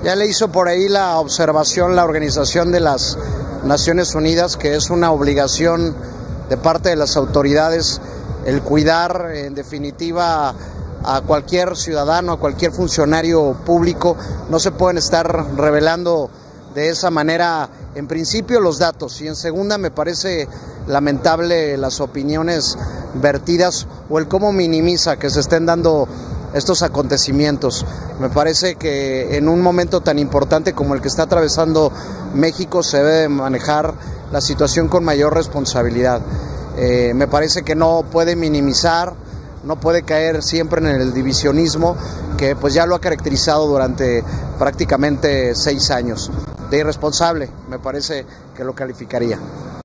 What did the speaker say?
Ya le hizo por ahí la observación la Organización de las Naciones Unidas, que es una obligación de parte de las autoridades el cuidar, en definitiva, a cualquier ciudadano, a cualquier funcionario público. No se pueden estar revelando de esa manera, en principio, los datos, y en segunda me parece lamentable las opiniones vertidas o el cómo minimiza que se estén dando estos acontecimientos. Me parece que en un momento tan importante como el que está atravesando México se debe manejar la situación con mayor responsabilidad. Me parece que no puede minimizar, no puede caer siempre en el divisionismo que pues ya lo ha caracterizado durante prácticamente 6 años. De irresponsable, me parece que lo calificaría.